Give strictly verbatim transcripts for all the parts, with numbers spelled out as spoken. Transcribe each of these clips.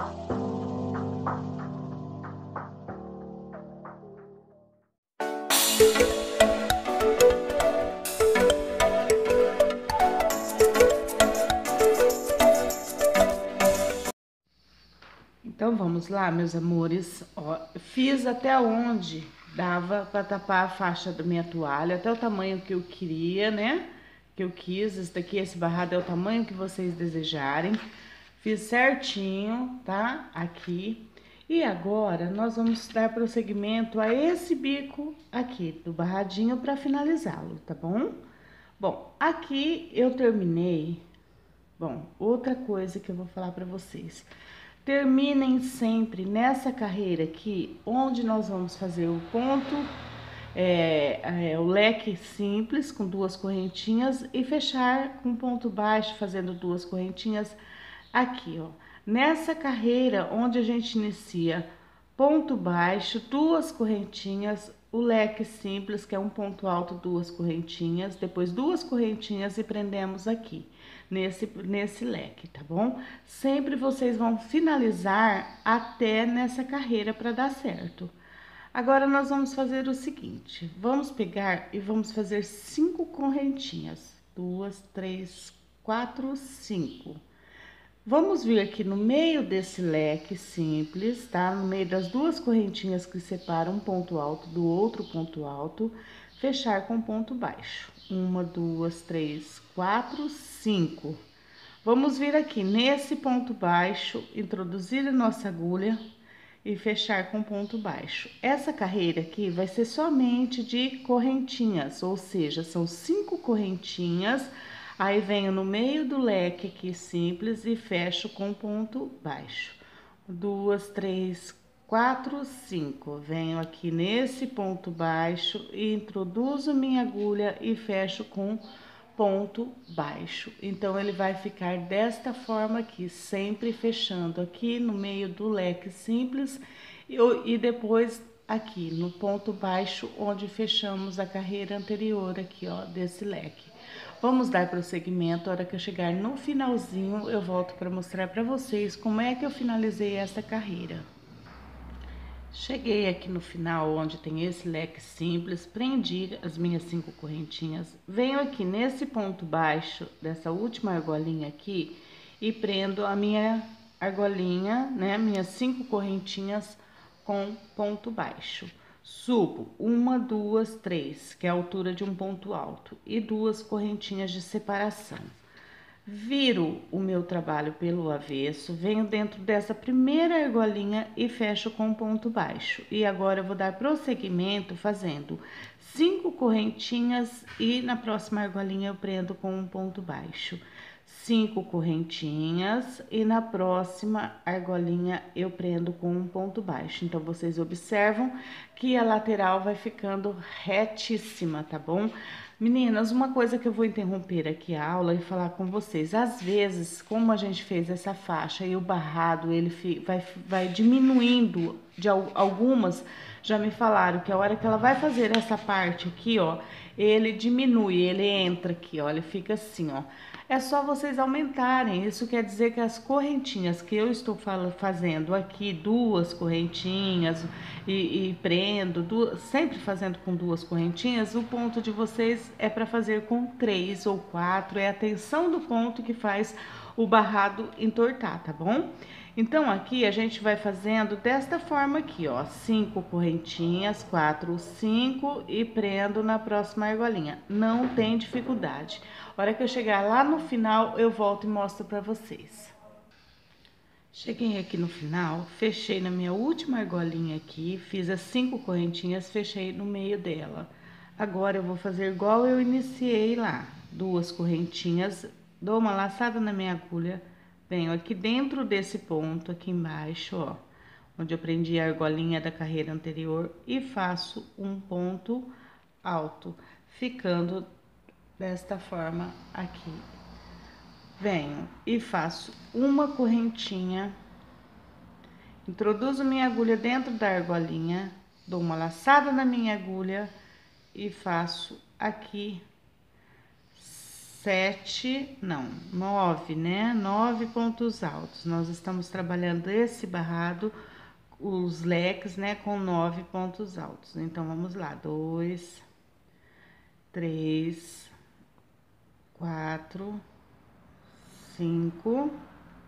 Então, vamos lá, meus amores. Ó, fiz até onde dava para tapar a faixa da minha toalha, até o tamanho que eu queria, né? Que eu quis. Esse daqui, esse barrado é o tamanho que vocês desejarem. Fiz certinho, tá? Aqui. E agora, nós vamos dar prosseguimento a esse bico aqui do barradinho para finalizá-lo, tá bom? Bom, aqui eu terminei. Bom, outra coisa que eu vou falar para vocês. Terminem sempre nessa carreira aqui, onde nós vamos fazer o ponto, é, é, o leque simples com duas correntinhas e fechar com ponto baixo, fazendo duas correntinhas aqui, ó. Nessa carreira onde a gente inicia ponto baixo, duas correntinhas, o leque simples, que é um ponto alto, duas correntinhas, depois duas correntinhas e prendemos aqui. Nesse, nesse leque, tá bom? Sempre vocês vão finalizar até nessa carreira para dar certo. Agora, nós vamos fazer o seguinte, vamos pegar e vamos fazer cinco correntinhas. Duas, três, quatro, cinco. Vamos vir aqui no meio desse leque simples, tá? No meio das duas correntinhas que separam um ponto alto do outro ponto alto, fechar com ponto baixo. Uma, duas, três, quatro, cinco. Vamos vir aqui nesse ponto baixo, introduzir a nossa agulha e fechar com ponto baixo. Essa carreira aqui vai ser somente de correntinhas, ou seja, são cinco correntinhas. Aí venho no meio do leque aqui simples e fecho com ponto baixo. Duas, três, quatro, cinco. Venho aqui nesse ponto baixo e introduzo minha agulha e fecho com ponto baixo. Então, ele vai ficar desta forma aqui, sempre fechando aqui no meio do leque simples e, e depois aqui no ponto baixo, onde fechamos a carreira anterior aqui, ó, desse leque. Vamos dar prosseguimento. A hora que eu chegar no finalzinho, eu volto para mostrar para vocês como é que eu finalizei essa carreira. Cheguei aqui no final, onde tem esse leque simples, prendi as minhas cinco correntinhas, venho aqui nesse ponto baixo dessa última argolinha aqui e prendo a minha argolinha, né, minhas cinco correntinhas com ponto baixo. Subo uma, duas, três, que é a altura de um ponto alto, e duas correntinhas de separação. Viro o meu trabalho pelo avesso, venho dentro dessa primeira argolinha e fecho com ponto baixo. E agora eu vou dar prosseguimento fazendo cinco correntinhas e na próxima argolinha eu prendo com um ponto baixo. Cinco correntinhas e na próxima argolinha eu prendo com um ponto baixo. Então, vocês observam que a lateral vai ficando retíssima, tá bom? Meninas, uma coisa que eu vou interromper aqui a aula e falar com vocês. Às vezes, como a gente fez essa faixa e o barrado, ele vai, vai diminuindo, de algumas já me falaram que a hora que ela vai fazer essa parte aqui, ó, ele diminui, ele entra aqui, ó, ele fica assim, ó. É só vocês aumentarem, isso quer dizer que as correntinhas que eu estou fazendo aqui, duas correntinhas e, e prendo, duas, sempre fazendo com duas correntinhas, o ponto de vocês é para fazer com três ou quatro, é a tensão do ponto que faz o barrado entortar, tá bom? Então, aqui a gente vai fazendo desta forma aqui, ó, cinco correntinhas, quatro, cinco e prendo na próxima argolinha. Não tem dificuldade. A hora que eu chegar lá no final, eu volto e mostro pra vocês. Cheguei aqui no final, fechei na minha última argolinha aqui, fiz as cinco correntinhas, fechei no meio dela. Agora, eu vou fazer igual eu iniciei lá, duas correntinhas, dou uma laçada na minha agulha, venho aqui dentro desse ponto aqui embaixo, ó, onde eu prendi a argolinha da carreira anterior e faço um ponto alto, ficando desta forma aqui. Venho e faço uma correntinha, introduzo minha agulha dentro da argolinha, dou uma laçada na minha agulha e faço aqui sete, não, nove, né? Nove pontos altos. Nós estamos trabalhando esse barrado, os leques, né, com nove pontos altos. Então, vamos lá. Dois, três, quatro, cinco.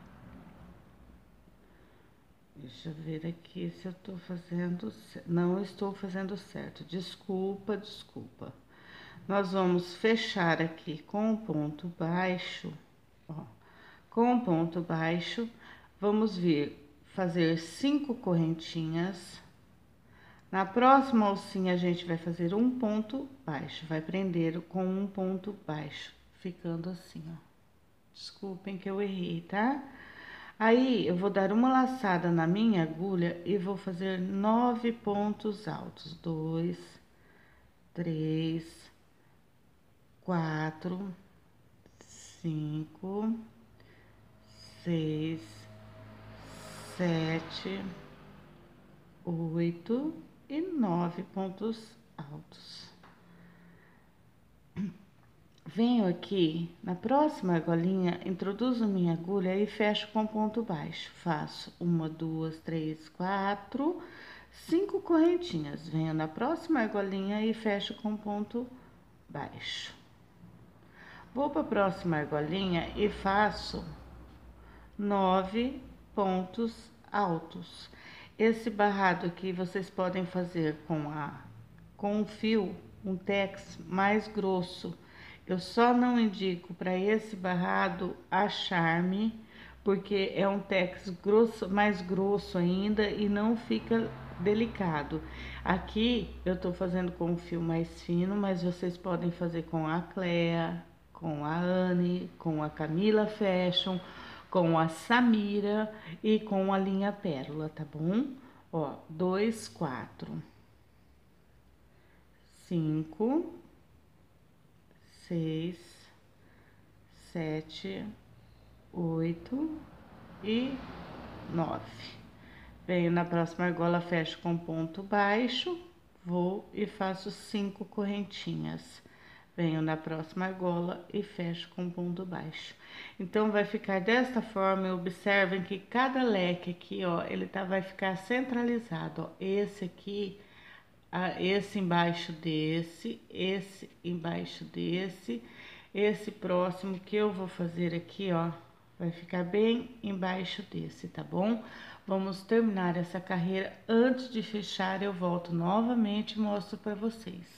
Deixa eu ver aqui se eu tô fazendo certo. Não estou fazendo certo. Desculpa, desculpa. Nós vamos fechar aqui com o ponto baixo, ó. Com o ponto baixo, vamos vir fazer cinco correntinhas. Na próxima alcinha, a gente vai fazer um ponto baixo, vai prender com um ponto baixo, ficando assim, ó. Desculpem que eu errei, tá? Aí, eu vou dar uma laçada na minha agulha e vou fazer nove pontos altos. Dois, três, quatro, cinco, seis, sete, oito e nove pontos altos. Venho aqui na próxima argolinha, introduzo minha agulha e fecho com ponto baixo. Faço uma, duas, três, quatro, cinco correntinhas. Venho na próxima argolinha e fecho com ponto baixo. Vou para a próxima argolinha e faço nove pontos altos. Esse barrado aqui vocês podem fazer com a com um fio, um tex mais grosso. Eu só não indico para esse barrado a Charme, porque é um tex grosso, mais grosso ainda e não fica delicado. Aqui eu tô fazendo com um fio mais fino, mas vocês podem fazer com a Clea, com a Anne, com a Camila Fashion, com a Samira e com a linha Pérola, tá bom? Ó, dois, quatro, cinco, seis, sete, oito e nove. Venho na próxima argola, fecho com ponto baixo, vou e faço cinco correntinhas. Venho na próxima argola e fecho com ponto baixo. Então, vai ficar desta forma. Observem que cada leque aqui, ó, ele tá, vai ficar centralizado, ó. Esse aqui, esse embaixo desse, esse embaixo desse, esse próximo que eu vou fazer aqui, ó, vai ficar bem embaixo desse, tá bom? Vamos terminar essa carreira. Antes de fechar, eu volto novamente e mostro pra vocês.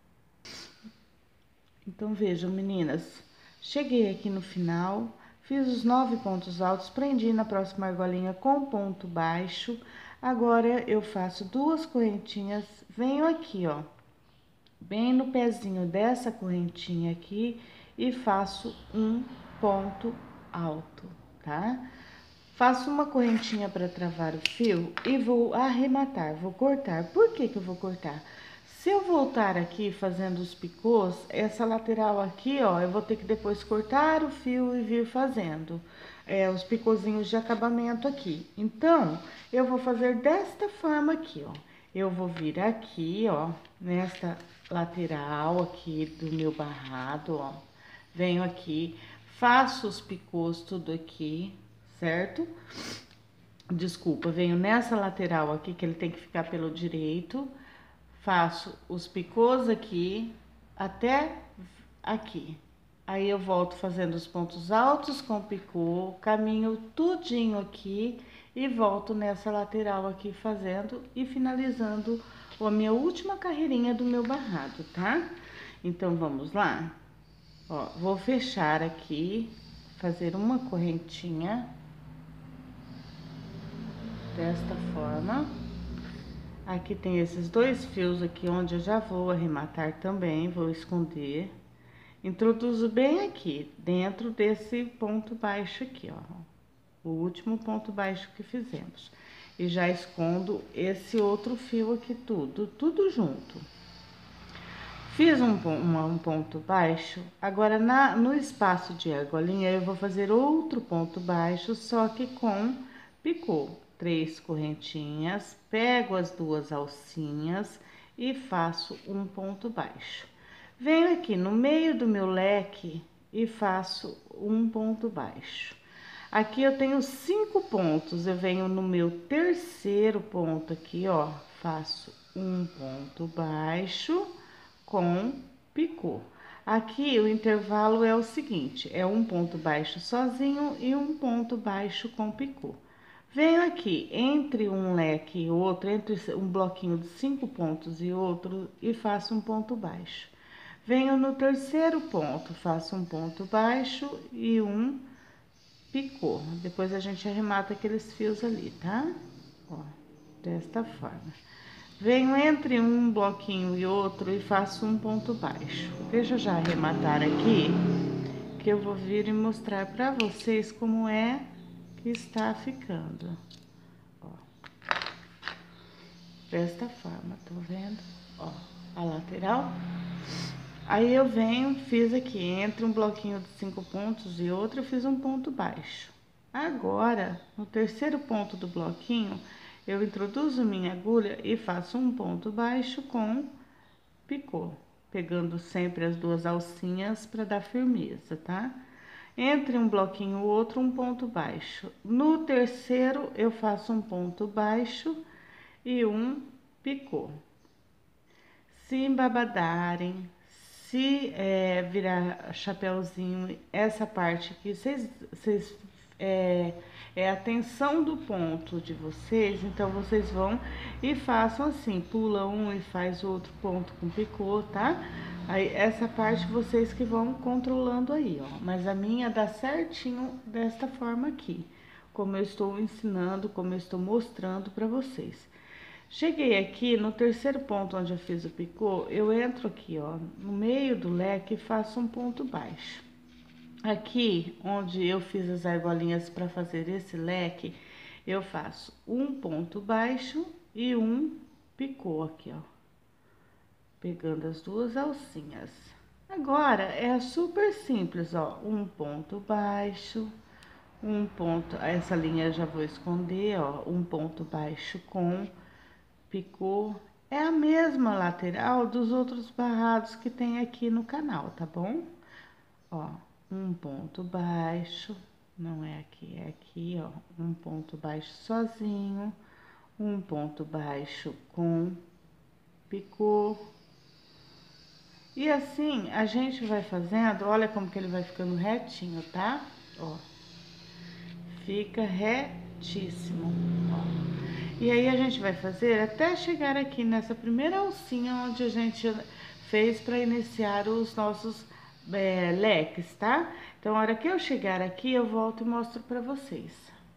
Então, vejam, meninas, cheguei aqui no final, fiz os nove pontos altos, prendi na próxima argolinha com ponto baixo. Agora, eu faço duas correntinhas, venho aqui, ó, bem no pezinho dessa correntinha aqui e faço um ponto alto, tá? Faço uma correntinha para travar o fio e vou arrematar, vou cortar. Por que que eu vou cortar? Se eu voltar aqui fazendo os picôs, essa lateral aqui, ó, eu vou ter que depois cortar o fio e vir fazendo é, os picôzinhos de acabamento aqui. Então, eu vou fazer desta forma aqui, ó. Eu vou vir aqui, ó, nesta lateral aqui do meu barrado, ó. Venho aqui, faço os picôs tudo aqui, certo? Desculpa, venho nessa lateral aqui, que ele tem que ficar pelo direito. Faço os picôs aqui, até aqui. Aí, eu volto fazendo os pontos altos com picô, caminho tudinho aqui e volto nessa lateral aqui fazendo e finalizando a minha última carreirinha do meu barrado, tá? Então, vamos lá? Ó, vou fechar aqui, fazer uma correntinha desta forma. Aqui tem esses dois fios aqui, onde eu já vou arrematar também, vou esconder. Introduzo bem aqui, dentro desse ponto baixo aqui, ó. O último ponto baixo que fizemos. E já escondo esse outro fio aqui tudo, tudo junto. Fiz um, um, um ponto baixo, agora na, no espaço de argolinha eu vou fazer outro ponto baixo, só que com picô. Três correntinhas, pego as duas alcinhas e faço um ponto baixo. Venho aqui no meio do meu leque e faço um ponto baixo. Aqui eu tenho cinco pontos, eu venho no meu terceiro ponto aqui, ó, faço um ponto baixo com picô. Aqui o intervalo é o seguinte, é um ponto baixo sozinho e um ponto baixo com picô. Venho aqui entre um leque e outro, entre um bloquinho de cinco pontos e outro, e faço um ponto baixo. Venho no terceiro ponto, faço um ponto baixo e um picô. Depois a gente arremata aqueles fios ali, tá? Ó, desta forma. Venho entre um bloquinho e outro e faço um ponto baixo. Deixa eu já arrematar aqui, que eu vou vir e mostrar pra vocês como é que está ficando. Ó, desta forma, tá vendo? Ó, a lateral. Aí eu venho, fiz aqui, entre um bloquinho de cinco pontos e outro, eu fiz um ponto baixo. Agora, no terceiro ponto do bloquinho, eu introduzo minha agulha e faço um ponto baixo com picô, pegando sempre as duas alcinhas para dar firmeza, tá? Entre um bloquinho e outro, um ponto baixo. No terceiro, eu faço um ponto baixo e um picô. Se embabadarem, se é, virar chapéuzinho, essa parte aqui, vocês, vocês é, é a tensão do ponto de vocês, então vocês vão e façam assim, pula um e faz outro ponto com picô, tá? Aí essa parte vocês que vão controlando aí, ó, mas a minha dá certinho desta forma aqui, como eu estou ensinando, como eu estou mostrando pra vocês. Cheguei aqui no terceiro ponto onde eu fiz o picô, eu entro aqui, ó, no meio do leque e faço um ponto baixo. Aqui, onde eu fiz as argolinhas para fazer esse leque, eu faço um ponto baixo e um picô aqui, ó, pegando as duas alcinhas. Agora, é super simples, ó, um ponto baixo, um ponto, essa linha eu já vou esconder, ó, um ponto baixo com picô, é a mesma lateral dos outros barrados que tem aqui no canal, tá bom? Ó, um ponto baixo, não é aqui, é aqui, ó, um ponto baixo sozinho, um ponto baixo com picô. E assim, a gente vai fazendo, olha como que ele vai ficando retinho, tá? Ó, fica retíssimo, ó. E aí, a gente vai fazer até chegar aqui nessa primeira alcinha onde a gente fez para iniciar os nossos é, leques, tá? Então, a hora que eu chegar aqui, eu volto e mostro para vocês.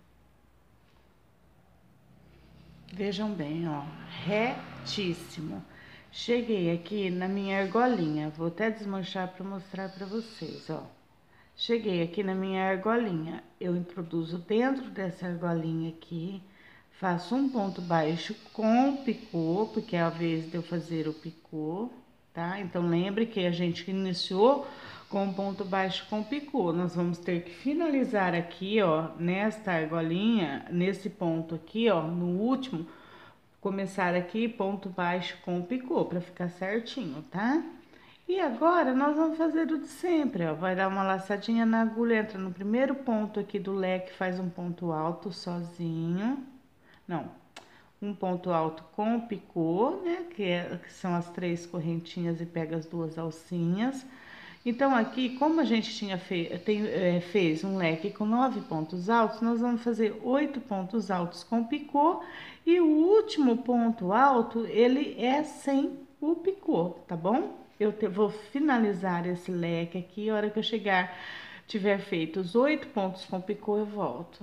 Vejam bem, ó, retíssimo. Cheguei aqui na minha argolinha, vou até desmanchar para mostrar para vocês, ó. Cheguei aqui na minha argolinha, eu introduzo dentro dessa argolinha aqui, faço um ponto baixo com picô, porque é a vez de eu fazer o picô, tá? Então, lembre que a gente iniciou com um ponto baixo com picô. Nós vamos ter que finalizar aqui, ó, nesta argolinha, nesse ponto aqui, ó, no último, começar aqui ponto baixo com picô, pra ficar certinho, tá? E agora, nós vamos fazer o de sempre, ó. Vai dar uma laçadinha na agulha, entra no primeiro ponto aqui do leque, faz um ponto alto sozinho. Não, um ponto alto com picô, né, que, é, que são as três correntinhas e pega as duas alcinhas. Então, aqui, como a gente tinha fe tem, é, fez um leque com nove pontos altos, nós vamos fazer oito pontos altos com picô, e o último ponto alto, ele é sem o picô, tá bom? Eu te, vou finalizar esse leque aqui, a hora que eu chegar, tiver feito os oito pontos com picô, eu volto.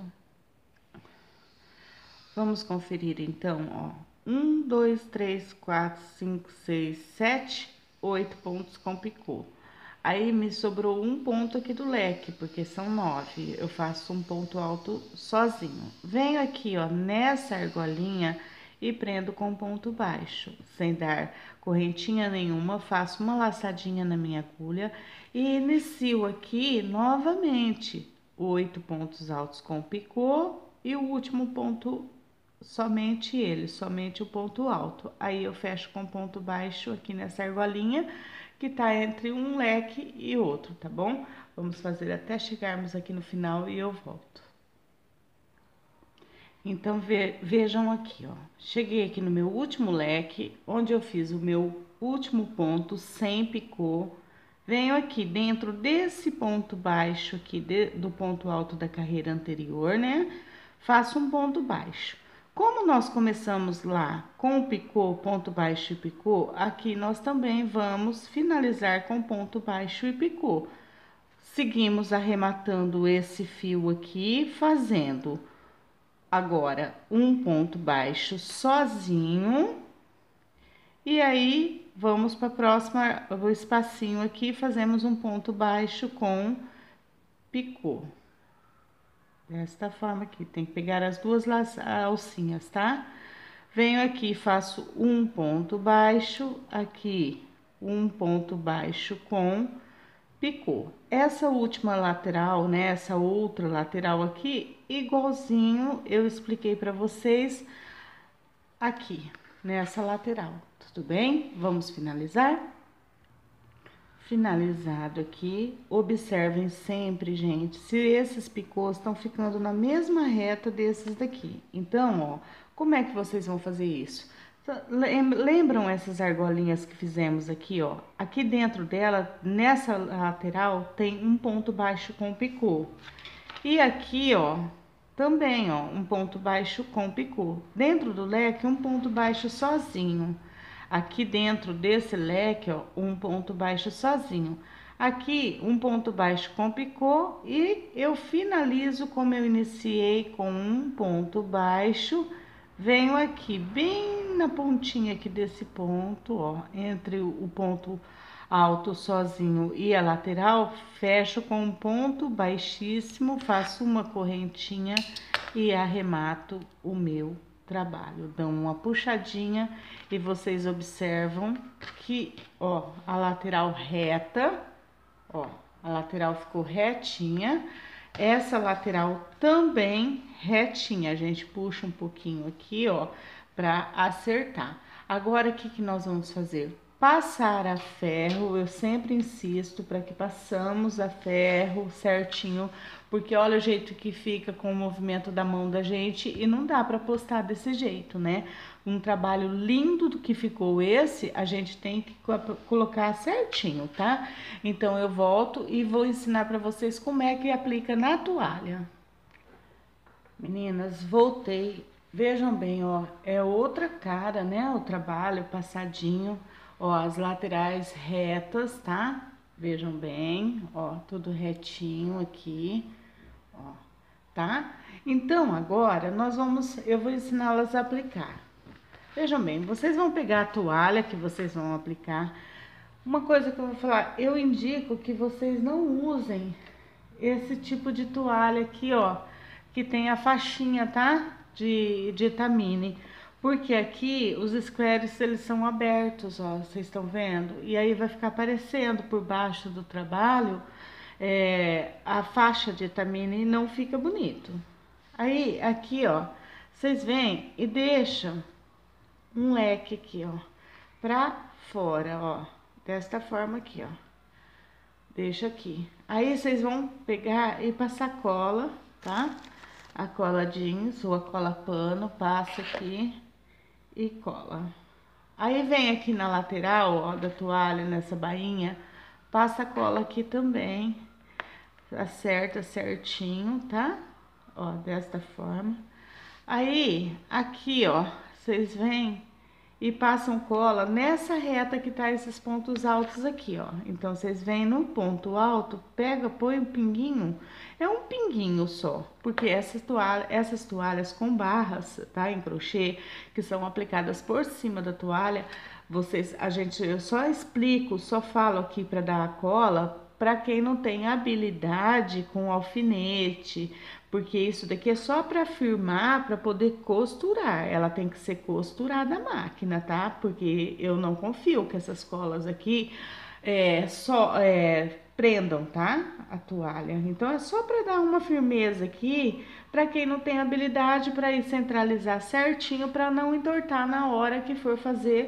Vamos conferir então, ó, um, dois, três, quatro, cinco, seis, sete, oito pontos com picô. Aí, me sobrou um ponto aqui do leque, porque são nove, eu faço um ponto alto sozinho. Venho aqui, ó, nessa argolinha e prendo com ponto baixo, sem dar correntinha nenhuma, faço uma laçadinha na minha agulha e inicio aqui novamente, oito pontos altos com picô e o último ponto somente ele, somente o ponto alto. Aí eu fecho com ponto baixo aqui nessa argolinha, que tá entre um leque e outro, tá bom? Vamos fazer até chegarmos aqui no final e eu volto. Então, ve vejam aqui, ó. Cheguei aqui no meu último leque, onde eu fiz o meu último ponto sem picô. Venho aqui dentro desse ponto baixo aqui, de, do ponto alto da carreira anterior, né? Faço um ponto baixo. Como nós começamos lá com o picô, ponto baixo e picô, aqui nós também vamos finalizar com ponto baixo e picô. Seguimos arrematando esse fio aqui, fazendo agora um ponto baixo sozinho. E aí, vamos para a próxima, o espacinho aqui, fazemos um ponto baixo com picô. Desta forma aqui, tem que pegar as duas alcinhas, tá? Venho aqui, faço um ponto baixo, aqui um ponto baixo com picô. Essa última lateral, né, essa outra lateral aqui, igualzinho eu expliquei para vocês aqui, nessa lateral, tudo bem? Vamos finalizar? Finalizado aqui, observem sempre, gente, se esses picôs estão ficando na mesma reta desses daqui. Então, ó, como é que vocês vão fazer isso? Lembram essas argolinhas que fizemos aqui, ó? Aqui dentro dela, nessa lateral, tem um ponto baixo com picô. E aqui, ó, também, ó, um ponto baixo com picô. Dentro do leque, um ponto baixo sozinho. Aqui dentro desse leque, ó, um ponto baixo sozinho. Aqui, um ponto baixo com picô e eu finalizo como eu iniciei com um ponto baixo. Venho aqui bem na pontinha aqui desse ponto, ó, entre o ponto alto sozinho e a lateral, fecho com um ponto baixíssimo, faço uma correntinha e arremato o meu trabalho. Dão uma puxadinha e vocês observam que, ó, a lateral reta, ó, a lateral ficou retinha. Essa lateral também retinha, a gente puxa um pouquinho aqui, ó, pra acertar. Agora, o que que nós vamos fazer? Passar a ferro, eu sempre insisto para que passamos a ferro certinho, porque olha o jeito que fica com o movimento da mão da gente e não dá para postar desse jeito, né? Um trabalho lindo do que ficou esse, a gente tem que colocar certinho, tá? Então, eu volto e vou ensinar para vocês como é que aplica na toalha. Meninas, voltei. Vejam bem, ó, é outra cara, né? O trabalho passadinho. Ó, as laterais retas, tá? Vejam bem, ó, tudo retinho aqui, ó, tá? Então, agora, nós vamos, eu vou ensiná-las a aplicar. Vejam bem, vocês vão pegar a toalha que vocês vão aplicar. Uma coisa que eu vou falar, eu indico que vocês não usem esse tipo de toalha aqui, ó, que tem a faixinha, tá? De, de etamine. Porque aqui os squares, eles são abertos, ó, vocês estão vendo? E aí vai ficar aparecendo por baixo do trabalho é, a faixa de etamine e não fica bonito. Aí, aqui, ó, vocês vêm e deixam um leque aqui, ó, pra fora, ó, desta forma aqui, ó. Deixa aqui. Aí, vocês vão pegar e passar cola, tá? A cola jeans ou a cola pano, passa aqui e cola. Aí vem aqui na lateral, ó, da toalha, nessa bainha, passa a cola aqui também, acerta certinho, tá? Ó, desta forma. Aí, aqui, ó, vocês vêm e passam cola nessa reta que tá esses pontos altos aqui, ó. Então, vocês vêm no ponto alto, pega, põe um pinguinho, é um pinguinho só, porque essas toalhas, essas toalhas com barras, tá, em crochê, que são aplicadas por cima da toalha, vocês, a gente, eu só explico, só falo aqui para dar a cola para quem não tem habilidade com alfinete, porque isso daqui é só para firmar, para poder costurar. Ela tem que ser costurada à máquina, tá? Porque eu não confio que essas colas aqui é, só é, prendam, tá? A toalha. Então, é só para dar uma firmeza aqui, para quem não tem habilidade, para ir centralizar certinho, para não entortar na hora que for fazer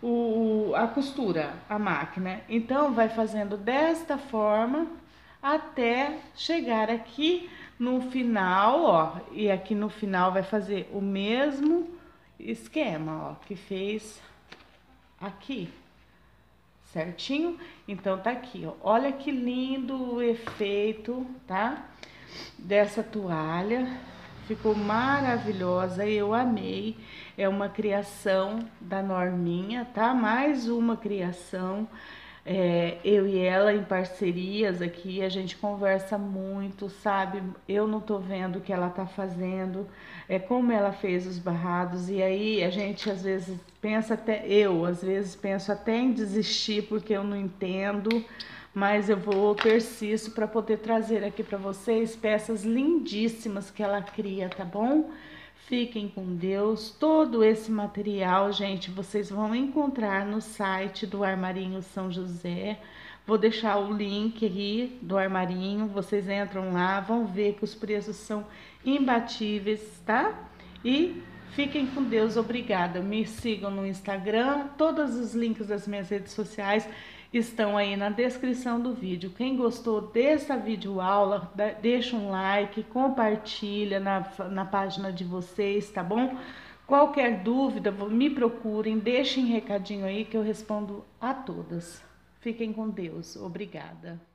o, a costura, a máquina. Então, vai fazendo desta forma até chegar aqui no final, ó. E aqui no final vai fazer o mesmo esquema, ó, que fez aqui, certinho? Então, tá aqui, ó. Olha que lindo o efeito, tá? Dessa toalha. Ficou maravilhosa, eu amei. É uma criação da Norminha, tá? Mais uma criação. É, eu e ela em parcerias aqui, a gente conversa muito, sabe? Eu não tô vendo o que ela tá fazendo, é como ela fez os barrados, e aí a gente às vezes pensa até, eu às vezes penso até em desistir porque eu não entendo, mas eu vou, persisto para poder trazer aqui para vocês peças lindíssimas que ela cria, tá bom? Fiquem com Deus. Todo esse material, gente, vocês vão encontrar no site do Armarinho São José. Vou deixar o link aqui do armarinho, vocês entram lá, vão ver que os preços são imbatíveis, tá? E fiquem com Deus, obrigada. Me sigam no Instagram, todos os links das minhas redes sociais estão aí na descrição do vídeo. Quem gostou dessa videoaula, deixa um like, compartilha na, na página de vocês, tá bom? Qualquer dúvida, me procurem, deixem recadinho aí que eu respondo a todas. Fiquem com Deus. Obrigada.